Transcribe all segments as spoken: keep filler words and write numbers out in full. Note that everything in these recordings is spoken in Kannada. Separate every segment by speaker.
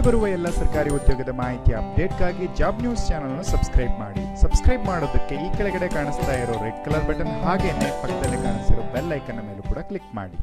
Speaker 1: ಬರುವ ಎಲ್ಲ ಸರ್ಕಾರಿ ಉದ್ಯೋಗದ ಮಾಹಿತಿ ಅಪ್ಡೇಟ್ಗಾಗಿ ಜಾಬ್ ನ್ಯೂಸ್ ಚಾನೆಲ್ ಅನ್ನು ಸಬ್ಸ್ಕ್ರೈಬ್ ಮಾಡಿ. ಸಬ್ಸ್ಕ್ರೈಬ್ ಮಾಡೋದಕ್ಕೆ ಈ ಕೆಳಗಡೆ ಕಾಣಿಸ್ತಾ ಇರೋ ರೆಡ್ ಕಲರ್ ಬಟನ್ ಹಾಗೇನೆ ಪಕ್ಕದಲ್ಲಿ ಕಾಣಿಸಿರೋ ಬೆಲ್ ಐಕನ್ ಮೇಲೂ ಕೂಡ ಕ್ಲಿಕ್ ಮಾಡಿ.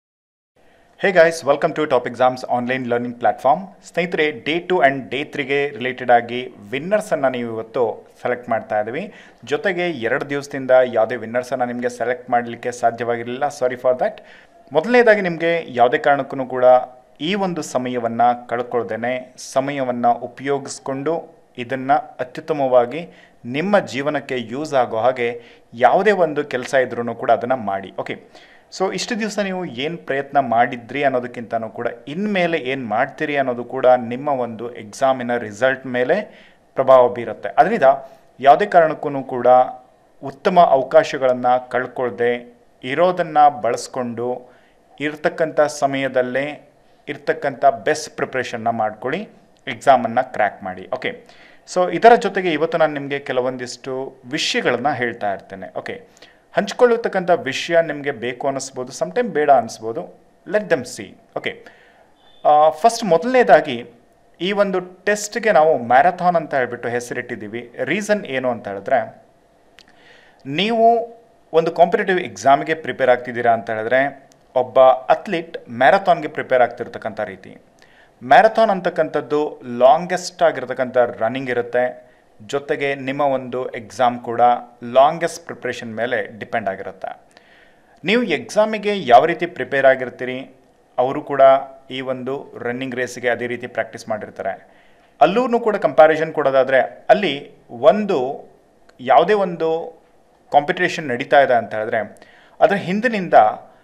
Speaker 2: Hey guys, welcome to top exams online learning platform. ಸ್ನೇಹಿತರೆ, ಡೇ ಟು ಆ್ಯಂಡ್ ಡೇ ತ್ರೀಗೆ ರಿಲೇಟೆಡ್ ಆಗಿ ವಿನ್ನರ್ಸನ್ನು ನೀವು ಇವತ್ತು ಸೆಲೆಕ್ಟ್ ಮಾಡ್ತಾ ಇದ್ದೀವಿ. ಜೊತೆಗೆ ಎರಡು ದಿವಸದಿಂದ ಯಾವುದೇ ವಿನ್ನರ್ಸನ್ನು ನಿಮಗೆ ಸೆಲೆಕ್ಟ್ ಮಾಡಲಿಕ್ಕೆ ಸಾಧ್ಯವಾಗಿರಲಿಲ್ಲ, ಸಾರಿ ಫಾರ್ ದ್ಯಾಟ್. ಮೊದಲನೇದಾಗಿ ನಿಮಗೆ ಯಾವುದೇ ಕಾರಣಕ್ಕೂ ಕೂಡ ಈ ಒಂದು ಸಮಯವನ್ನು ಕಳ್ಕೊಳ್ದೇನೆ ಸಮಯವನ್ನು ಉಪಯೋಗಿಸ್ಕೊಂಡು ಇದನ್ನು ಅತ್ಯುತ್ತಮವಾಗಿ ನಿಮ್ಮ ಜೀವನಕ್ಕೆ ಯೂಸ್ ಆಗೋ ಹಾಗೆ ಯಾವುದೇ ಒಂದು ಕೆಲಸ ಇದ್ರೂ ಕೂಡ ಅದನ್ನು ಮಾಡಿ. ಓಕೆ, ಸೊ ಇಷ್ಟು ದಿವಸ ನೀವು ಏನು ಪ್ರಯತ್ನ ಮಾಡಿದ್ರಿ ಅನ್ನೋದಕ್ಕಿಂತನೂ ಕೂಡ ಇನ್ಮೇಲೆ ಏನು ಮಾಡ್ತೀರಿ ಅನ್ನೋದು ಕೂಡ ನಿಮ್ಮ ಒಂದು ಎಕ್ಸಾಮಿನ ರಿಸಲ್ಟ್ ಮೇಲೆ ಪ್ರಭಾವ ಬೀರುತ್ತೆ. ಅದರಿಂದ ಯಾವುದೇ ಕಾರಣಕ್ಕೂ ಕೂಡ ಉತ್ತಮ ಅವಕಾಶಗಳನ್ನು ಕಳ್ಕೊಳ್ದೆ ಇರೋದನ್ನು ಬಳಸ್ಕೊಂಡು ಇರ್ತಕ್ಕಂಥ ಸಮಯದಲ್ಲೇ ಇರ್ತಕ್ಕಂಥ ಬೆಸ್ಟ್ ಪ್ರಿಪ್ರೇಷನ್ನ ಮಾಡ್ಕೊಳ್ಳಿ, ಎಕ್ಸಾಮನ್ನು ಕ್ರ್ಯಾಕ್ ಮಾಡಿ. ಓಕೆ, ಸೊ ಇದರ ಜೊತೆಗೆ ಇವತ್ತು ನಾನು ನಿಮಗೆ ಕೆಲವೊಂದಿಷ್ಟು ವಿಷಯಗಳನ್ನು ಹೇಳ್ತಾ ಇರ್ತೇನೆ. ಓಕೆ, ಹಂಚ್ಕೊಳ್ಳತಕ್ಕಂಥ ವಿಷಯ ನಿಮಗೆ ಬೇಕು ಅನ್ನಿಸ್ಬೋದು, ಸಮ್ಟೈಮ್ ಬೇಡ ಅನ್ನಿಸ್ಬೋದು. Let them see. Okay, first ಮೊದಲನೇದಾಗಿ ಈ ಒಂದು ಟೆಸ್ಟ್ಗೆ ನಾವು ಮ್ಯಾರಥಾನ್ ಅಂತ ಹೇಳ್ಬಿಟ್ಟು ಹೆಸರಿಟ್ಟಿದ್ದೀವಿ. ರೀಸನ್ ಏನು ಅಂತ ಹೇಳಿದ್ರೆ, ನೀವು ಒಂದು ಕಾಂಪಿಟೇಟಿವ್ ಎಕ್ಸಾಮಿಗೆ ಪ್ರಿಪೇರ್ ಆಗ್ತಿದ್ದೀರಾ ಅಂತ ಹೇಳಿದ್ರೆ ಒಬ್ಬ ಅಥ್ಲೀಟ್ ಮ್ಯಾರಥಾನ್ಗೆ ಪ್ರಿಪೇರ್ ಆಗ್ತಿರ್ತಕ್ಕಂಥ ರೀತಿ. ಮ್ಯಾರಥಾನ್ ಅಂತಕ್ಕಂಥದ್ದು ಲಾಂಗೆಸ್ಟ್ ಆಗಿರ್ತಕ್ಕಂಥ ರನ್ನಿಂಗ್ ಇರುತ್ತೆ. ಜೊತೆಗೆ ನಿಮ್ಮ ಒಂದು ಎಕ್ಸಾಮ್ ಕೂಡ ಲಾಂಗೆಸ್ಟ್ ಪ್ರಿಪ್ರೇಷನ್ ಮೇಲೆ ಡಿಪೆಂಡ್ ಆಗಿರುತ್ತೆ. ನೀವು ಎಕ್ಸಾಮಿಗೆ ಯಾವ ರೀತಿ ಪ್ರಿಪೇರ್ ಆಗಿರ್ತೀರಿ, ಅವರು ಕೂಡ ಈ ಒಂದು ರನ್ನಿಂಗ್ ರೇಸಿಗೆ ಅದೇ ರೀತಿ ಪ್ರಾಕ್ಟೀಸ್ ಮಾಡಿರ್ತಾರೆ. ಅಲ್ಲೂ ಕೂಡ ಕಂಪ್ಯಾರಿಸನ್ ಕೊಡೋದಾದರೆ ಅಲ್ಲಿ ಒಂದು ಯಾವುದೇ ಒಂದು ಕಾಂಪಿಟೇಷನ್ ನಡೀತಾ ಇದೆ ಅಂತ ಹೇಳಿದ್ರೆ ಅದರ ಹಿಂದಿನಿಂದ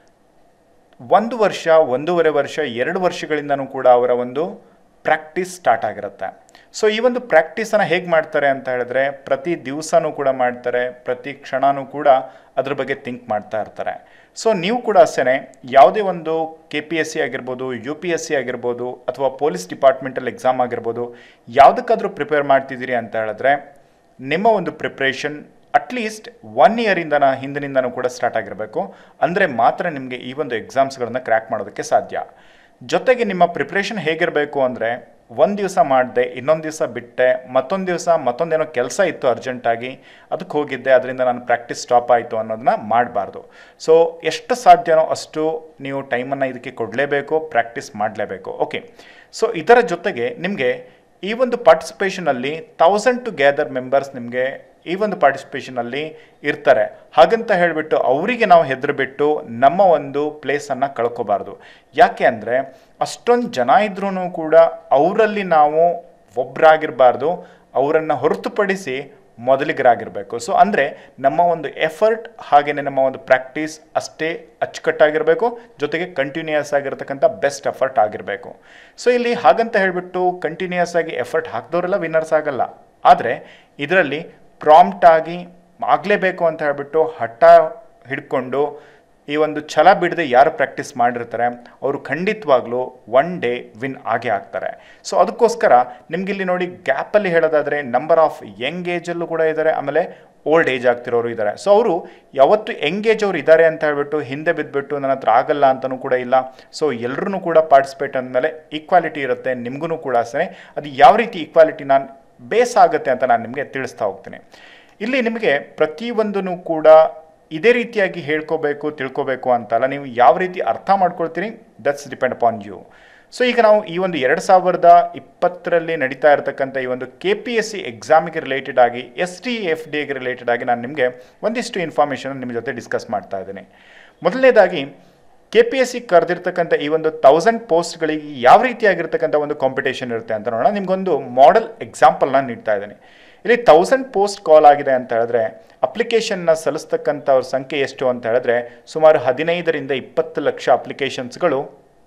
Speaker 2: ಒಂದು ವರ್ಷ ಒಂದೂವರೆ ವರ್ಷ ಎರಡು ವರ್ಷಗಳಿಂದನೂ ಕೂಡ ಅವರ ಒಂದು ಪ್ರಾಕ್ಟೀಸ್ ಸ್ಟಾರ್ಟ್ ಆಗಿರುತ್ತೆ. ಸೊ ಈ ಒಂದು ಪ್ರಾಕ್ಟೀಸನ್ನು ಹೇಗೆ ಮಾಡ್ತಾರೆ ಅಂತ ಹೇಳಿದ್ರೆ ಪ್ರತಿ ದಿವಸನೂ ಕೂಡ ಮಾಡ್ತಾರೆ, ಪ್ರತಿ ಕ್ಷಣವೂ ಕೂಡ ಅದ್ರ ಬಗ್ಗೆ ಥಿಂಕ್ ಮಾಡ್ತಾ ಇರ್ತಾರೆ. ಸೊ ನೀವು ಕೂಡ ಅಷ್ಟೇ ಯಾವುದೇ ಒಂದು ಕೆ ಪಿ ಎಸ್ ಸಿ ಆಗಿರ್ಬೋದು, ಯು ಪಿ ಎಸ್ ಸಿ ಆಗಿರ್ಬೋದು, ಅಥವಾ ಪೊಲೀಸ್ ಡಿಪಾರ್ಟ್ಮೆಂಟಲ್ ಎಕ್ಸಾಮ್ ಆಗಿರ್ಬೋದು, ಯಾವುದಕ್ಕಾದರೂ ಪ್ರಿಪೇರ್ ಮಾಡ್ತಿದ್ದೀರಿ ಅಂತ ಹೇಳಿದ್ರೆ ನಿಮ್ಮ ಒಂದು ಪ್ರಿಪ್ರೇಷನ್ ಅಟ್ಲೀಸ್ಟ್ ಒನ್ ಇಯರಿಂದನ ಹಿಂದಿನಿಂದನೂ ಕೂಡ ಸ್ಟಾರ್ಟ್ ಆಗಿರಬೇಕು. ಅಂದರೆ ಮಾತ್ರ ನಿಮಗೆ ಈ ಒಂದು ಎಕ್ಸಾಮ್ಸ್ಗಳನ್ನು ಕ್ರ್ಯಾಕ್ ಮಾಡೋದಕ್ಕೆ ಸಾಧ್ಯ. ಜೊತೆಗೆ ನಿಮ್ಮ ಪ್ರಿಪ್ರೇಷನ್ ಹೇಗಿರಬೇಕು ಅಂದರೆ ಒಂದು ದಿವಸ ಮಾಡಿದೆ, ಇನ್ನೊಂದು ದಿವಸ ಬಿಟ್ಟೆ, ಮತ್ತೊಂದು ದಿವಸ ಮತ್ತೊಂದೇನೋ ಕೆಲಸ ಇತ್ತು ಅರ್ಜೆಂಟಾಗಿ ಅದಕ್ಕೆ ಹೋಗಿದ್ದೆ, ಅದರಿಂದ ನಾನು ಪ್ರಾಕ್ಟೀಸ್ ಸ್ಟಾಪ್ ಆಯಿತು ಅನ್ನೋದನ್ನ ಮಾಡಬಾರ್ದು. ಸೊ ಎಷ್ಟು ಸಾಧ್ಯನೋ ಅಷ್ಟು ನೀವು ಟೈಮನ್ನು ಇದಕ್ಕೆ ಕೊಡಲೇಬೇಕು, ಪ್ರಾಕ್ಟೀಸ್ ಮಾಡಲೇಬೇಕು. ಓಕೆ, ಸೊ ಇದರ ಜೊತೆಗೆ ನಿಮಗೆ ಈ ಒಂದು ಪಾರ್ಟಿಸಿಪೇಷನಲ್ಲಿ ತೌಸಂಡ್ ಟು ಗ್ಯಾದರ್ ಮೆಂಬರ್ಸ್ ನಿಮಗೆ ಈ ಒಂದು ಪಾರ್ಟಿಸಿಪೇಷನಲ್ಲಿ ಇರ್ತಾರೆ. ಹಾಗಂತ ಹೇಳಿಬಿಟ್ಟು ಅವರಿಗೆ ನಾವು ಹೆದರಿಬಿಟ್ಟು ನಮ್ಮ ಒಂದು ಪ್ಲೇಸನ್ನು ಕಳ್ಕೊಬಾರ್ದು. ಯಾಕೆ ಅಂದರೆ ಅಷ್ಟೊಂದು ಜನ ಇದ್ರೂ ಕೂಡ ಅವರಲ್ಲಿ ನಾವು ಒಬ್ಬರಾಗಿರಬಾರ್ದು, ಅವರನ್ನು ಹೊರತುಪಡಿಸಿ ಮೊದಲಿಗರಾಗಿರಬೇಕು. ಸೊ ಅಂದರೆ ನಮ್ಮ ಒಂದು ಎಫರ್ಟ್ ಹಾಗೆಯೇ ನಮ್ಮ ಒಂದು ಪ್ರಾಕ್ಟೀಸ್ ಅಷ್ಟೇ ಅಚ್ಚುಕಟ್ಟಾಗಿರಬೇಕು, ಜೊತೆಗೆ ಕಂಟಿನ್ಯೂಯಸ್ ಆಗಿರ್ತಕ್ಕಂಥ ಬೆಸ್ಟ್ ಎಫರ್ಟ್ ಆಗಿರಬೇಕು. ಸೊ ಇಲ್ಲಿ ಹಾಗಂತ ಹೇಳಿಬಿಟ್ಟು ಕಂಟಿನ್ಯೂಯಸ್ ಆಗಿ ಎಫರ್ಟ್ ಹಾಕಿದವರೆಲ್ಲ ವಿನ್ನರ್ಸ್ ಆಗಲ್ಲ. ಆದರೆ ಇದರಲ್ಲಿ ಪ್ರಾಂಪ್ಟ್ ಆಗಿ ಆಗಲೇಬೇಕು ಅಂತ ಹೇಳ್ಬಿಟ್ಟು ಹಠ ಹಿಡ್ಕೊಂಡು ಈ ಒಂದು ಛಲ ಬಿಡದೆ ಯಾರು ಪ್ರಾಕ್ಟೀಸ್ ಮಾಡಿರ್ತಾರೆ ಅವರು ಖಂಡಿತವಾಗ್ಲೂ ಒನ್ ಡೇ ವಿನ್ ಆಗೇ ಆಗ್ತಾರೆ. ಸೊ ಅದಕ್ಕೋಸ್ಕರ ನಿಮಗಿಲ್ಲಿ ನೋಡಿ ಗ್ಯಾಪಲ್ಲಿ ಹೇಳೋದಾದರೆ ನಂಬರ್ ಆಫ್ ಯಂಗ್ ಏಜಲ್ಲೂ ಕೂಡ ಇದ್ದಾರೆ, ಆಮೇಲೆ ಓಲ್ಡ್ ಏಜ್ ಆಗ್ತಿರೋರು ಇದ್ದಾರೆ. ಸೊ ಅವರು ಯಾವತ್ತು ಯಂಗ್ ಏಜ್ ಅವ್ರು ಇದ್ದಾರೆ ಅಂತ ಹೇಳ್ಬಿಟ್ಟು ಹಿಂದೆ ಬಿದ್ದುಬಿಟ್ಟು ನನ್ನ ಹತ್ರ ಆಗಲ್ಲ ಅಂತಲೂ ಕೂಡ ಇಲ್ಲ. ಸೊ ಎಲ್ಲರೂ ಕೂಡ ಪಾರ್ಟಿಸಿಪೇಟ್ ಅಂದಮೇಲೆ ಈಕ್ವಾಲಿಟಿ ಇರುತ್ತೆ, ನಿಮಗೂ ಕೂಡ ಅಷ್ಟೇ. ಅದು ಯಾವ ರೀತಿ ಈಕ್ವಾಲಿಟಿ ನಾನು ಬೇಸ್ ಆಗುತ್ತೆ ಅಂತ ನಾನು ನಿಮಗೆ ತಿಳಿಸ್ತಾ ಹೋಗ್ತೀನಿ. ಇಲ್ಲಿ ನಿಮಗೆ ಪ್ರತಿಯೊಂದೂ ಕೂಡ ಇದೇ ರೀತಿಯಾಗಿ ಹೇಳ್ಕೋಬೇಕು ತಿಳ್ಕೊಬೇಕು ಅಂತಲ್ಲ, ನೀವು ಯಾವ ರೀತಿ ಅರ್ಥ ಮಾಡ್ಕೊಳ್ತೀರಿ that's depend upon you. So ಈಗ ನಾವು ಈ ಒಂದು ಎರಡು ಸಾವಿರದ ಇಪ್ಪತ್ತರಲ್ಲಿ ನಡೀತಾ ಇರತಕ್ಕಂಥ ಈ ಒಂದು ಕೆ ಪಿ ಎಸ್ ಸಿ ಎಕ್ಸಾಮಿಗೆ ರಿಲೇಟೆಡ್ ಆಗಿ ಎಸ್ ಟಿ ಎಫ್ ಡಿ ಎಗೆ ರಿಲೇಟೆಡ್ ಆಗಿ ನಾನು ನಿಮಗೆ ಒಂದಿಷ್ಟು ಇನ್ಫಾರ್ಮೇಷನ್ ನಿಮ್ಮ ಜೊತೆ ಡಿಸ್ಕಸ್ ಮಾಡ್ತಾ ಇದ್ದೀನಿ. ಮೊದಲನೇದಾಗಿ ಕೆ ಪಿ ಎಸ್ ಸಿ ಕರೆದಿರ್ತಕ್ಕಂಥ ಈ ಒಂದು ತೌಸಂಡ್ ಪೋಸ್ಟ್ಗಳಿಗೆ ಯಾವ ರೀತಿಯಾಗಿರ್ತಕ್ಕಂಥ ಒಂದು ಕಾಂಪಿಟೇಷನ್ ಇರುತ್ತೆ ಅಂತ ನೋಡೋಣ. ನಿಮಗೊಂದು ಮಾಡೆಲ್ ಎಕ್ಸಾಂಪಲ್ನ ನೀಡ್ತಾ ಇದ್ದೀನಿ. ಇಲ್ಲಿ ತೌಸಂಡ್ ಪೋಸ್ಟ್ ಕಾಲ್ ಆಗಿದೆ ಅಂತ ಹೇಳಿದ್ರೆ ಅಪ್ಲಿಕೇಶನ್ನ ಸಲ್ಲಿಸ್ತಕ್ಕಂಥವ್ರ ಸಂಖ್ಯೆ ಎಷ್ಟು ಅಂತ ಹೇಳಿದ್ರೆ ಸುಮಾರು ಹದಿನೈದರಿಂದ ಇಪ್ಪತ್ತು ಲಕ್ಷ ಅಪ್ಲಿಕೇಶನ್ಸ್ಗಳು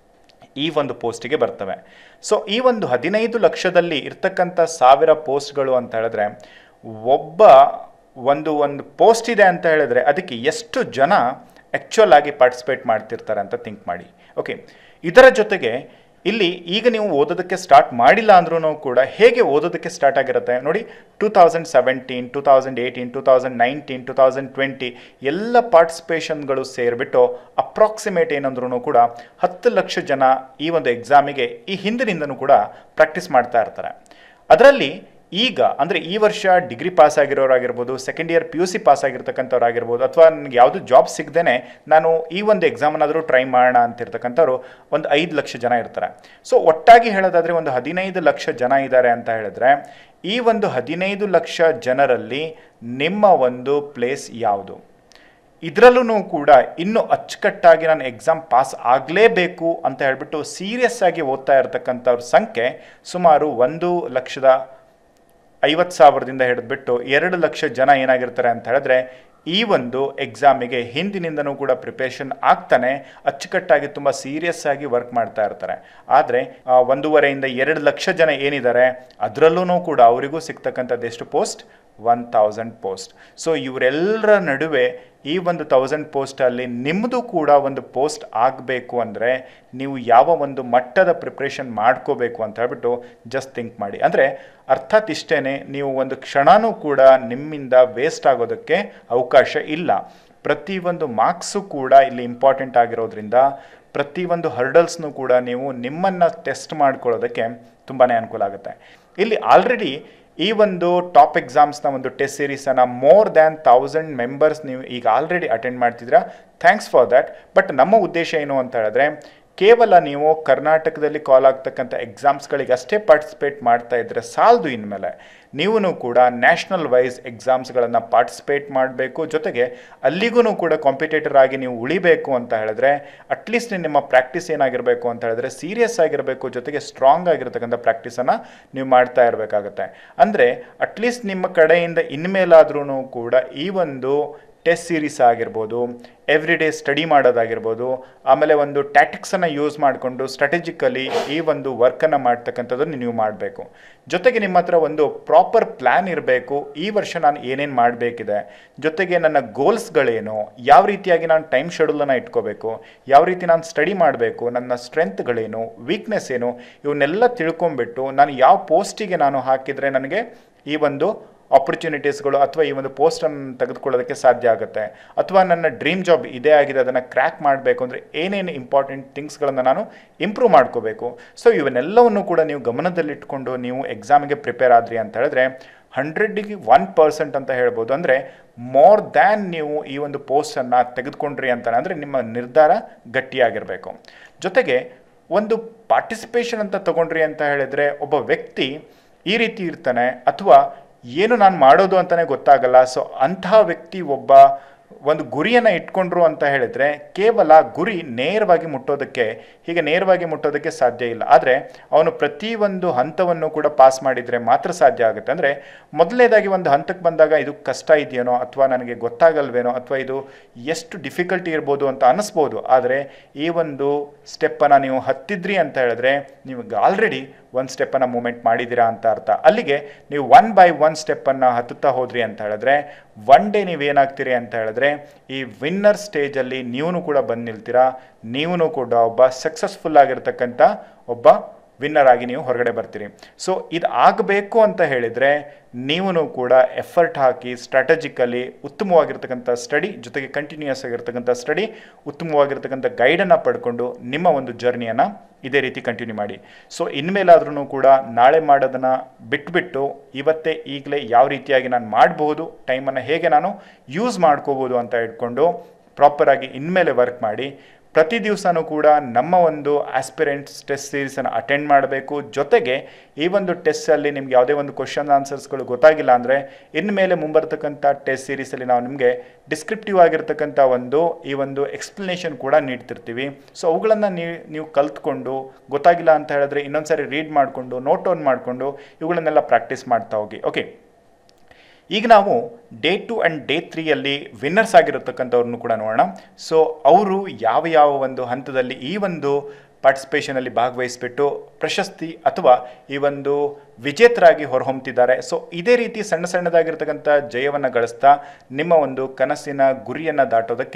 Speaker 2: ಈ ಒಂದು ಪೋಸ್ಟಿಗೆ ಬರ್ತವೆ. ಸೊ ಈ ಒಂದು ಹದಿನೈದು ಲಕ್ಷದಲ್ಲಿ ಇರ್ತಕ್ಕಂಥ ಸಾವಿರ ಪೋಸ್ಟ್ಗಳು ಅಂತ ಹೇಳಿದ್ರೆ ಒಬ್ಬ ಒಂದು ಒಂದು ಪೋಸ್ಟ್ ಇದೆ ಅಂತ ಹೇಳಿದ್ರೆ ಅದಕ್ಕೆ ಎಷ್ಟು ಜನ ಆ್ಯಕ್ಚುಯಲ್ ಆಗಿ ಪಾರ್ಟಿಸಿಪೇಟ್ ಮಾಡ್ತಿರ್ತಾರೆ ಅಂತ ಥಿಂಕ್ ಮಾಡಿ. ಓಕೆ, ಇದರ ಜೊತೆಗೆ ಇಲ್ಲಿ ಈಗ ನೀವು ಓದೋದಕ್ಕೆ ಸ್ಟಾರ್ಟ್ ಮಾಡಿಲ್ಲ ಅಂದ್ರೂ ಕೂಡ ಹೇಗೆ ಓದೋದಕ್ಕೆ ಸ್ಟಾರ್ಟ್ ಆಗಿರುತ್ತೆ ನೋಡಿ. Two thousand seventeen two thousand eighteen two thousand nineteen two thousand twenty ಎಲ್ಲ ಪಾರ್ಟಿಸಿಪೇಷನ್ಗಳು ಸೇರಿಬಿಟ್ಟು ಅಪ್ರಾಕ್ಸಿಮೇಟ್ ಏನಂದ್ರೂ ಕೂಡ ಹತ್ತು ಲಕ್ಷ ಜನ ಈ ಒಂದು ಎಕ್ಸಾಮಿಗೆ ಈ ಹಿಂದಿನಿಂದನೂ ಕೂಡ ಪ್ರಾಕ್ಟೀಸ್ ಮಾಡ್ತಾ ಇರ್ತಾರೆ. ಅದರಲ್ಲಿ ಈಗ ಅಂದರೆ ಈ ವರ್ಷ ಡಿಗ್ರಿ ಪಾಸ್ ಆಗಿರೋರಾಗಿರ್ಬೋದು, second year P U C pass ಆಗಿರ್ತಕ್ಕಂಥವ್ರಾಗಿರ್ಬೋದು, ಅಥವಾ ನನಗೆ ಯಾವುದು ಜಾಬ್ ಸಿಗದೇನೆ ನಾನು ಈ ಒಂದು ಎಕ್ಸಾಮನ್ನಾದರೂ ಟ್ರೈ ಮಾಡೋಣ ಅಂತಿರ್ತಕ್ಕಂಥವ್ರು ಒಂದು ಐದು ಲಕ್ಷ ಜನ ಇರ್ತಾರೆ. ಸೊ ಒಟ್ಟಾಗಿ ಹೇಳೋದಾದರೆ ಒಂದು ಹದಿನೈದು ಲಕ್ಷ ಜನ ಇದ್ದಾರೆ ಅಂತ ಹೇಳಿದ್ರೆ, ಈ ಒಂದು ಹದಿನೈದು ಲಕ್ಷ ಜನರಲ್ಲಿ ನಿಮ್ಮ ಒಂದು ಪ್ಲೇಸ್ ಯಾವುದು? ಇದರಲ್ಲೂ ಕೂಡ ಇನ್ನೂ ಅಚ್ಚುಕಟ್ಟಾಗಿ ನಾನು ಎಕ್ಸಾಮ್ ಪಾಸ್ ಆಗಲೇಬೇಕು ಅಂತ ಹೇಳ್ಬಿಟ್ಟು ಸೀರಿಯಸ್ ಆಗಿ ಓದ್ತಾ ಇರತಕ್ಕಂಥವ್ರ ಸಂಖ್ಯೆ ಸುಮಾರು ಒಂದು ಲಕ್ಷದ ಐವತ್ತು ಸಾವಿರದಿಂದ ಹಿಡಿದ್ಬಿಟ್ಟು ಎರಡು ಲಕ್ಷ ಜನ ಏನಾಗಿರ್ತಾರೆ ಅಂತ ಹೇಳಿದ್ರೆ ಈ ಒಂದು ಎಕ್ಸಾಮಿಗೆ ಹಿಂದಿನಿಂದನೂ ಕೂಡ ಪ್ರಿಪರೇಷನ್ ಆಗ್ತಾನೆ ಅಚ್ಚುಕಟ್ಟಾಗಿ ತುಂಬ ಸೀರಿಯಸ್ ಆಗಿ ವರ್ಕ್ ಮಾಡ್ತಾ ಇರ್ತಾರೆ. ಆದರೆ ಒಂದೂವರೆಯಿಂದ ಎರಡು ಲಕ್ಷ ಜನ ಏನಿದ್ದಾರೆ ಅದರಲ್ಲೂ ಕೂಡ ಅವರಿಗೂ ಸಿಗ್ತಕ್ಕಂಥದ್ದು ಎಷ್ಟು post? One thousand post. So ಇವರೆಲ್ಲರ ನಡುವೆ ಈ ಒಂದು ತೌಸಂಡ್ ಪೋಸ್ಟಲ್ಲಿ ನಿಮ್ಮದು ಕೂಡ ಒಂದು ಪೋಸ್ಟ್ ಆಗಬೇಕು ಅಂದರೆ ನೀವು ಯಾವ ಒಂದು ಮಟ್ಟದ ಪ್ರಿಪ್ರೇಷನ್ ಮಾಡ್ಕೋಬೇಕು ಅಂತ ಹೇಳ್ಬಿಟ್ಟು ಜಸ್ಟ್ ಥಿಂಕ್ ಮಾಡಿ. ಅಂದರೆ ಅರ್ಥಾತ್ ಇಷ್ಟೇ, ನೀವು ಒಂದು ಕ್ಷಣನೂ ಕೂಡ ನಿಮ್ಮಿಂದ ವೇಸ್ಟ್ ಆಗೋದಕ್ಕೆ ಅವಕಾಶ ಇಲ್ಲ. ಪ್ರತಿಯೊಂದು ಮಾರ್ಕ್ಸು ಕೂಡ ಇಲ್ಲಿ ಇಂಪಾರ್ಟೆಂಟ್ ಆಗಿರೋದ್ರಿಂದ ಪ್ರತಿಯೊಂದು ಹರ್ಡಲ್ಸ್ನೂ ಕೂಡ ನೀವು ನಿಮ್ಮನ್ನು ಟೆಸ್ಟ್ ಮಾಡ್ಕೊಳ್ಳೋದಕ್ಕೆ ತುಂಬಾ ಅನುಕೂಲ ಆಗುತ್ತೆ. ಇಲ್ಲಿ ಆಲ್ರೆಡಿ ಈ ಒಂದು ಟಾಪ್ ಎಕ್ಸಾಮ್ಸ್ನ ಒಂದು ಟೆಸ್ಟ್ ಸೀರೀಸನ್ನು ಮೋರ್ ದ್ಯಾನ್ ತೌಸಂಡ್ ಮೆಂಬರ್ಸ್ ನೀವು ಈಗ ಆಲ್ರೆಡಿ ಅಟೆಂಡ್ ಮಾಡ್ತಿದ್ದೀರಾ. Thanks for that. ಬಟ್ ನಮ್ಮ ಉದ್ದೇಶ ಏನು ಅಂತ ಹೇಳಿದ್ರೆ, ಕೇವಲ ನೀವು ಕರ್ನಾಟಕದಲ್ಲಿ ಕಾಲ್ ಆಗ್ತಕ್ಕಂಥ ಎಕ್ಸಾಮ್ಸ್ಗಳಿಗೆ ಅಷ್ಟೇ ಪಾರ್ಟಿಸಿಪೇಟ್ ಮಾಡ್ತಾ ಇದ್ದರೆ ಸಾಲದು. ಇನ್ಮೇಲೆ ನೀವು ಕೂಡ ನ್ಯಾಷನಲ್ ವೈಸ್ ಎಕ್ಸಾಮ್ಸ್ಗಳನ್ನು ಪಾರ್ಟಿಸಿಪೇಟ್ ಮಾಡಬೇಕು. ಜೊತೆಗೆ ಅಲ್ಲಿಗೂ ಕೂಡ ಕಾಂಪಿಟೇಟರ್ ಆಗಿ ನೀವು ಉಳಿಬೇಕು ಅಂತ ಹೇಳಿದ್ರೆ ಅಟ್ಲೀಸ್ಟ್ ನಿಮ್ಮ ಪ್ರಾಕ್ಟೀಸ್ ಏನಾಗಿರಬೇಕು ಅಂತ ಹೇಳಿದ್ರೆ ಸೀರಿಯಸ್ ಆಗಿರಬೇಕು. ಜೊತೆಗೆ ಸ್ಟ್ರಾಂಗ್ ಆಗಿರ್ತಕ್ಕಂಥ ಪ್ರಾಕ್ಟೀಸನ್ನು ನೀವು ಮಾಡ್ತಾ ಇರಬೇಕಾಗುತ್ತೆ. ಅಂದರೆ ಅಟ್ಲೀಸ್ಟ್ ನಿಮ್ಮ ಕಡೆಯಿಂದ ಇನ್ಮೇಲಾದ್ರೂ ಕೂಡ ಈ ಒಂದು ಟೆಸ್ಟ್ ಸೀರೀಸ್ ಆಗಿರ್ಬೋದು, ಎವ್ರಿ ಡೇ ಸ್ಟಡಿ ಮಾಡೋದಾಗಿರ್ಬೋದು, ಆಮೇಲೆ ಒಂದು ಟ್ಯಾಟಿಕ್ಸನ್ನು ಯೂಸ್ ಮಾಡಿಕೊಂಡು ಸ್ಟ್ರಾಟಜಿಕಲಿ ಈ ಒಂದು ವರ್ಕನ್ನು ಮಾಡ್ತಕ್ಕಂಥದ್ದನ್ನು ನೀವು ಮಾಡಬೇಕು. ಜೊತೆಗೆ ನಿಮ್ಮ ಹತ್ರ ಒಂದು ಪ್ರಾಪರ್ ಪ್ಲ್ಯಾನ್ ಇರಬೇಕು. ಈ ವರ್ಷ ನಾನು ಏನೇನು ಮಾಡಬೇಕಿದೆ, ಜೊತೆಗೆ ನನ್ನ ಗೋಲ್ಸ್ಗಳೇನು, ಯಾವ ರೀತಿಯಾಗಿ ನಾನು ಟೈಮ್ ಶೆಡ್ಯೂಲನ್ನು ಇಟ್ಕೋಬೇಕು, ಯಾವ ರೀತಿ ನಾನು ಸ್ಟಡಿ ಮಾಡಬೇಕು, ನನ್ನ ಸ್ಟ್ರೆಂತ್ಗಳೇನು, ವೀಕ್ನೆಸ್ ಏನು, ಇವನ್ನೆಲ್ಲ ತಿಳ್ಕೊಂಬಿಟ್ಟು ನಾನು ಯಾವ ಪೋಸ್ಟಿಗೆ ನಾನು ಹಾಕಿದರೆ ನನಗೆ ಈ ಒಂದು ಆಪರ್ಚುನಿಟೀಸ್ಗಳು ಅಥವಾ ಈ ಒಂದು ಪೋಸ್ಟನ್ನು ತೆಗೆದುಕೊಳ್ಳೋದಕ್ಕೆ ಸಾಧ್ಯ ಆಗುತ್ತೆ, ಅಥವಾ ನನ್ನ ಡ್ರೀಮ್ ಜಾಬ್ ಇದೇ ಆಗಿದೆ ಅದನ್ನು ಕ್ರ್ಯಾಕ್ ಮಾಡಬೇಕು ಅಂದರೆ ಏನೇನು ಇಂಪಾರ್ಟೆಂಟ್ ಥಿಂಗ್ಸ್ಗಳನ್ನು ನಾನು ಇಂಪ್ರೂವ್ ಮಾಡ್ಕೋಬೇಕು. ಸೊ ಇವನ್ನೆಲ್ಲವನ್ನು ಕೂಡ ನೀವು ಗಮನದಲ್ಲಿಟ್ಕೊಂಡು ನೀವು ಎಕ್ಸಾಮಿಗೆ ಪ್ರಿಪೇರ್ ಆದ್ರಿ ಅಂತ ಹೇಳಿದ್ರೆ ಹಂಡ್ರೆಡ್ಗೆ ಒನ್ ಪರ್ಸೆಂಟ್ ಅಂತ ಹೇಳ್ಬೋದು. ಅಂದರೆ ಮೋರ್ ದ್ಯಾನ್ ನೀವು ಈ ಒಂದು ಪೋಸ್ಟನ್ನು ತೆಗೆದುಕೊಂಡ್ರಿ ಅಂತ ಅಂದರೆ ನಿಮ್ಮ ನಿರ್ಧಾರ ಗಟ್ಟಿಯಾಗಿರಬೇಕು. ಜೊತೆಗೆ ಒಂದು ಪಾರ್ಟಿಸಿಪೇಷನ್ ಅಂತ ತಗೊಂಡ್ರಿ ಅಂತ ಹೇಳಿದರೆ ಒಬ್ಬ ವ್ಯಕ್ತಿ ಈ ರೀತಿ ಇರ್ತಾನೆ, ಅಥವಾ ಏನು ನಾನು ಮಾಡೋದು ಅಂತಲೇ ಗೊತ್ತಾಗಲ್ಲ. ಸೊ ಅಂತಹ ವ್ಯಕ್ತಿ ಒಬ್ಬ ಒಂದು ಗುರಿಯನ್ನು ಇಟ್ಕೊಂಡ್ರು ಅಂತ ಹೇಳಿದರೆ ಕೇವಲ ಗುರಿ ನೇರವಾಗಿ ಮುಟ್ಟೋದಕ್ಕೆ ಹೀಗೆ ನೇರವಾಗಿ ಮುಟ್ಟೋದಕ್ಕೆ ಸಾಧ್ಯ ಇಲ್ಲ. ಆದರೆ ಅವನು ಪ್ರತಿಯೊಂದು ಹಂತವನ್ನು ಕೂಡ ಪಾಸ್ ಮಾಡಿದರೆ ಮಾತ್ರ ಸಾಧ್ಯ ಆಗುತ್ತೆ. ಅಂದರೆ ಮೊದಲನೇದಾಗಿ ಒಂದು ಹಂತಕ್ಕೆ ಬಂದಾಗ ಇದು ಕಷ್ಟ ಇದೆಯೇನೋ, ಅಥವಾ ನನಗೆ ಗೊತ್ತಾಗಲ್ವೇನೋ, ಅಥವಾ ಇದು ಎಷ್ಟು ಡಿಫಿಕಲ್ಟಿ ಇರ್ಬೋದು ಅಂತ ಅನ್ನಿಸ್ಬೋದು. ಆದರೆ ಈ ಒಂದು ಸ್ಟೆಪ್ಪನ್ನು ನೀವು ಹತ್ತಿದ್ರಿ ಅಂತ ಹೇಳಿದ್ರೆ ನೀವು ಆಲ್ರೆಡಿ ಒಂದು ಸ್ಟೆಪ್ಪನ್ನು ಮೂಮೆಂಟ್ ಮಾಡಿದ್ದೀರಾ ಅಂತ ಅರ್ಥ. ಅಲ್ಲಿಗೆ ನೀವು ಒನ್ ಬೈ ಒನ್ ಸ್ಟೆಪ್ಪನ್ನು ಹತ್ತುತ್ತಾ ಹೋದ್ರಿ ಅಂತ ಹೇಳಿದ್ರೆ ಒನ್ ಡೇ ನೀವೇನಾಗ್ತೀರಿ ಅಂತ ಹೇಳಿದ್ರೆ ಈ ವಿನ್ನರ್ ಸ್ಟೇಜಲ್ಲಿ ನೀವೂ ಕೂಡ ಬಂದು ನಿಲ್ತೀರಾ. ನೀವೂ ಕೂಡ ಒಬ್ಬ ಸಕ್ಸಸ್ಫುಲ್ ಆಗಿರ್ತಕ್ಕಂಥ ಒಬ್ಬ ವಿನ್ನರ್ ಆಗಿ ನೀವು ಹೊರಗಡೆ ಬರ್ತೀರಿ. ಸೊ ಇದು ಆಗಬೇಕು ಅಂತ ಹೇಳಿದರೆ ನೀವೂ ಕೂಡ ಎಫರ್ಟ್ ಹಾಕಿ ಸ್ಟ್ರಾಟಜಿಕಲಿ ಉತ್ತಮವಾಗಿರ್ತಕ್ಕಂಥ ಸ್ಟಡಿ, ಜೊತೆಗೆ ಕಂಟಿನ್ಯೂಯಸ್ ಆಗಿರ್ತಕ್ಕಂಥ ಸ್ಟಡಿ, ಉತ್ತಮವಾಗಿರ್ತಕ್ಕಂಥ ಗೈಡನ್ನು ಪಡ್ಕೊಂಡು ನಿಮ್ಮ ಒಂದು ಜರ್ನಿಯನ್ನು ಇದೇ ರೀತಿ ಕಂಟಿನ್ಯೂ ಮಾಡಿ. ಸೊ ಇನ್ಮೇಲಾದ್ರೂ ಕೂಡ ನಾಳೆ ಮಾಡೋದನ್ನು ಬಿಟ್ಬಿಟ್ಟು ಇವತ್ತೇ ಈಗಲೇ ಯಾವ ರೀತಿಯಾಗಿ ನಾನು ಮಾಡಬಹುದು, ಟೈಮನ್ನು ಹೇಗೆ ನಾನು ಯೂಸ್ ಮಾಡ್ಕೋಬೋದು ಅಂತ ಇಟ್ಕೊಂಡು ಪ್ರಾಪರಾಗಿ ಇನ್ಮೇಲೆ ವರ್ಕ್ ಮಾಡಿ. ಪ್ರತಿ ದಿವಸನೂ ಕೂಡ ನಮ್ಮ ಒಂದು ಆಸ್ಪಿರೆಂಟ್ಸ್ ಟೆಸ್ಟ್ ಸೀರೀಸನ್ನು ಅಟೆಂಡ್ ಮಾಡಬೇಕು. ಜೊತೆಗೆ ಈ ಒಂದು ಟೆಸ್ಟಲ್ಲಿ ನಿಮ್ಗೆ ಯಾವುದೇ ಒಂದು ಕ್ವಶನ್ ಆನ್ಸರ್ಸ್ಗಳು ಗೊತ್ತಾಗಿಲ್ಲ ಅಂದರೆ ಇನ್ಮೇಲೆ ಮುಂಬರ್ತಕ್ಕಂಥ ಟೆಸ್ಟ್ ಸೀರೀಸಲ್ಲಿ ನಾವು ನಿಮಗೆ ಡಿಸ್ಕ್ರಿಪ್ಟಿವ್ ಆಗಿರ್ತಕ್ಕಂಥ ಒಂದು ಈ ಒಂದು ಎಕ್ಸ್ಪ್ಲನೇಷನ್ ಕೂಡ ನೀಡ್ತಿರ್ತೀವಿ. ಸೊ ಅವುಗಳನ್ನು ನೀವು ನೀವು ಕಲ್ತ್ಕೊಂಡು ಗೊತ್ತಾಗಿಲ್ಲ ಅಂತ ಹೇಳಿದ್ರೆ ಇನ್ನೊಂದು ಸಾರಿ ರೀಡ್ ಮಾಡಿಕೊಂಡು ನೋಟ್ ಡೌನ್ ಮಾಡಿಕೊಂಡು ಇವುಗಳನ್ನೆಲ್ಲ ಪ್ರಾಕ್ಟೀಸ್ ಮಾಡ್ತಾ ಹೋಗಿ. ಓಕೆ, ಈಗ ನಾವು ಡೇ ಟು ಆ್ಯಂಡ್ ಡೇ ತ್ರೀಯಲ್ಲಿ ವಿನ್ನರ್ಸ್ ಆಗಿರತಕ್ಕಂಥವ್ರನ್ನು ಕೂಡ ನೋಡೋಣ. ಸೊ ಅವರು ಯಾವ ಯಾವ ಒಂದು ಹಂತದಲ್ಲಿ ಈ ಒಂದು ಪಾರ್ಟಿಸಿಪೇಷನಲ್ಲಿ ಭಾಗವಹಿಸಿಬಿಟ್ಟು ಪ್ರಶಸ್ತಿ ಅಥವಾ ಈ ಒಂದು ವಿಜೇತರಾಗಿ ಹೊರಹೊಮ್ಮಿದ್ದಾರೆ. ಸೊ ಇದೇ ರೀತಿ ಸಣ್ಣ ಸಣ್ಣದಾಗಿರ್ತಕ್ಕಂಥ ಜಯವನ್ನು ಗಳಿಸ್ತಾ ನಿಮ್ಮ ಒಂದು ಕನಸಿನ ಗುರಿಯನ್ನು ದಾಟೋದಕ್ಕೆ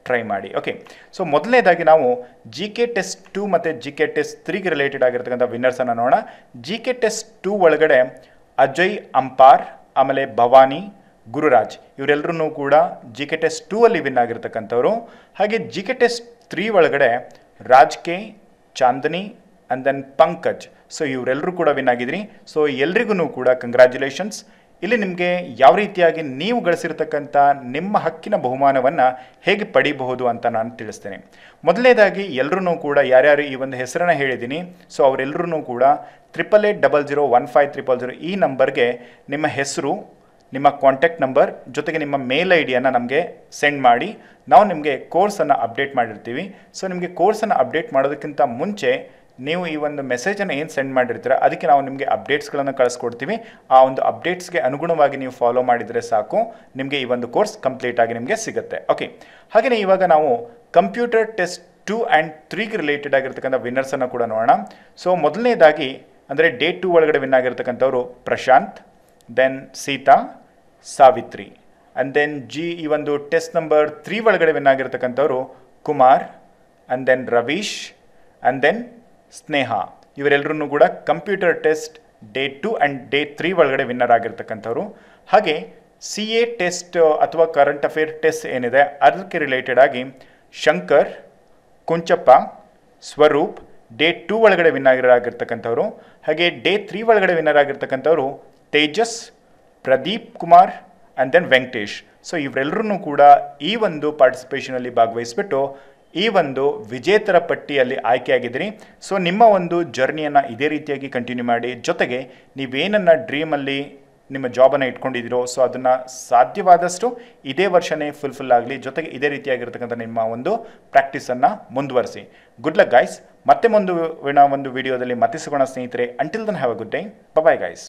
Speaker 2: ಟ್ರೈ ಮಾಡಿ. ಓಕೆ, ಸೊ ಮೊದಲನೇದಾಗಿ ನಾವು ಜಿ ಕೆ ಟೆಸ್ಟ್ ಟೂ ಮತ್ತು ಜಿ ಕೆ ಟೆಸ್ಟ್ ತ್ರೀಗೆ ರಿಲೇಟೆಡ್ ಆಗಿರ್ತಕ್ಕಂಥ ವಿನ್ನರ್ಸನ್ನು ನೋಡೋಣ. ಜಿ ಕೆ ಟೆಸ್ಟ್ ಟೂ ಒಳಗಡೆ ಅಜಯ್ ಅಂಪಾರ್, ಆಮೇಲೆ ಭವಾನಿ, ಗುರುರಾಜ್ ಇವರೆಲ್ಲರೂ ಕೂಡ ಜಿ ಕೆ ಟೆಸ್ಟ್ ಟೂ ಅಲ್ಲಿ ವಿನ್ ಆಗಿರ್ತಕ್ಕಂಥವ್ರು. ಹಾಗೆ ಜಿ ಕೆ ಟೆಸ್ಟ್ ತ್ರೀ ಒಳಗಡೆ Raj K, Chandni and then Pankaj, so ಇವರೆಲ್ಲರೂ ಕೂಡ ವಿನ್ ಆಗಿದ್ರಿ. ಸೊ ಎಲ್ರಿಗೂ ಕೂಡ ಕಂಗ್ರ್ಯಾಚುಲೇಷನ್ಸ್. ಇಲ್ಲಿ ನಿಮಗೆ ಯಾವ ರೀತಿಯಾಗಿ ನೀವು ಗಳಿಸಿರ್ತಕ್ಕಂಥ ನಿಮ್ಮ ಹಕ್ಕಿನ ಬಹುಮಾನವನ್ನು ಹೇಗೆ ಪಡಿಬಹುದು ಅಂತ ನಾನು ತಿಳಿಸ್ತೇನೆ. ಮೊದಲನೇದಾಗಿ ಎಲ್ಲರೂ ಕೂಡ ಯಾರ್ಯಾರು ಈ ಒಂದು ಹೆಸರನ್ನು ಹೇಳಿದ್ದೀನಿ, ಸೊ ಅವರೆಲ್ಲರೂ ಕೂಡ triple eight double zero one five triple zero ಈ ನಂಬರ್ಗೆ ನಿಮ್ಮ ಹೆಸರು, ನಿಮ್ಮ ಕಾಂಟ್ಯಾಕ್ಟ್ ನಂಬರ್ ಜೊತೆಗೆ ನಿಮ್ಮ ಮೇಲ್ ಐ ಡಿಯನ್ನು ನಮಗೆ ಸೆಂಡ್ ಮಾಡಿ. ನಾವು ನಿಮಗೆ ಕೋರ್ಸನ್ನು ಅಪ್ಡೇಟ್ ಮಾಡಿರ್ತೀವಿ. ಸೊ ನಿಮಗೆ ಕೋರ್ಸನ್ನು ಅಪ್ಡೇಟ್ ಮಾಡೋದಕ್ಕಿಂತ ಮುಂಚೆ ನೀವು ಈ ಒಂದು ಮೆಸೇಜನ್ನು ಏನು ಸೆಂಡ್ ಮಾಡಿರ್ತೀರ ಅದಕ್ಕೆ ನಾವು ನಿಮಗೆ ಅಪ್ಡೇಟ್ಸ್ಗಳನ್ನು ಕಳಿಸ್ಕೊಡ್ತೀವಿ. ಆ ಒಂದು ಅಪ್ಡೇಟ್ಸ್ಗೆ ಅನುಗುಣವಾಗಿ ನೀವು ಫಾಲೋ ಮಾಡಿದರೆ ಸಾಕು, ನಿಮಗೆ ಈ ಒಂದು ಕೋರ್ಸ್ ಕಂಪ್ಲೀಟ್ ಆಗಿ ನಿಮಗೆ ಸಿಗುತ್ತೆ. ಓಕೆ, ಹಾಗೆಯೇ ಇವಾಗ ನಾವು ಕಂಪ್ಯೂಟರ್ ಟೆಸ್ಟ್ ಟೂ ಆ್ಯಂಡ್ ತ್ರೀಗೆ ರಿಲೇಟೆಡ್ ಆಗಿರ್ತಕ್ಕಂಥ ವಿನ್ನರ್ಸನ್ನು ಕೂಡ ನೋಡೋಣ. ಸೊ ಮೊದಲನೇದಾಗಿ ಅಂದರೆ ಡೇ ಟೂ ಒಳಗಡೆ ವಿನ್ ಆಗಿರ್ತಕ್ಕಂಥವ್ರು Prashant, then Sita, Savitri, and then G ಈ ಒಂದು ಟೆಸ್ಟ್ ನಂಬರ್ ತ್ರೀ ಒಳಗಡೆ ವಿನ್ ಆಗಿರ್ತಕ್ಕಂಥವ್ರು Kumar, and then Ravish, and then Sneha. ಇವರೆಲ್ಲರೂ ಕೂಡ computer test day two and day three ಒಳಗಡೆ ವಿನ್ನರ್ ಆಗಿರ್ತಕ್ಕಂಥವ್ರು. ಹಾಗೆ ಸಿ ಎ ಟೆಸ್ಟ್ ಅಥವಾ ಕರೆಂಟ್ ಅಫೇರ್ ಟೆಸ್ಟ್ ಏನಿದೆ ಅದಕ್ಕೆ ರಿಲೇಟೆಡ್ ಆಗಿ ಶಂಕರ್, ಕುಂಚಪ್ಪ, ಸ್ವರೂಪ್ ಡೇ ಟೂ ಒಳಗಡೆ ವಿನ್ನರ್ ಆಗಿರ್ತಕ್ಕಂಥವ್ರು. ಹಾಗೆ ಡೇ ತ್ರೀ ಒಳಗಡೆ ವಿನ್ನರ್ ಆಗಿರ್ತಕ್ಕಂಥವ್ರು Tejas, Pradeep Kumar and then Venkatesh. So ಇವರೆಲ್ಲರೂ ಕೂಡ ಈ ಒಂದು ಪಾರ್ಟಿಸಿಪೇಷನಲ್ಲಿ ಭಾಗವಹಿಸಿಬಿಟ್ಟು ಈ ಒಂದು ವಿಜೇತರ ಪಟ್ಟಿಯಲ್ಲಿ ಆಯ್ಕೆಯಾಗಿದ್ದೀರಿ. ಸೊ ನಿಮ್ಮ ಒಂದು ಜರ್ನಿಯನ್ನು ಇದೇ ರೀತಿಯಾಗಿ ಕಂಟಿನ್ಯೂ ಮಾಡಿ. ಜೊತೆಗೆ ನೀವೇನನ್ನು ಡ್ರೀಮಲ್ಲಿ ನಿಮ್ಮ ಜಾಬನ್ನು ಇಟ್ಕೊಂಡಿದ್ದೀರೋ ಸೊ ಅದನ್ನು ಸಾಧ್ಯವಾದಷ್ಟು ಇದೇ ವರ್ಷನೇ ಫುಲ್ಫಿಲ್ ಆಗಲಿ. ಜೊತೆಗೆ ಇದೇ ರೀತಿಯಾಗಿರ್ತಕ್ಕಂಥ ನಿಮ್ಮ ಒಂದು ಪ್ರಾಕ್ಟೀಸನ್ನು ಮುಂದುವರಿಸಿ. Good luck guys. ಮತ್ತೆ ಮುಂದೆ ಒಂದು ವಿಡಿಯೋದಲ್ಲಿ ಮತ್ತೆ ಸಿಗೋಣ ಸ್ನೇಹಿತರೆ. Until then have a good day. Bye guys.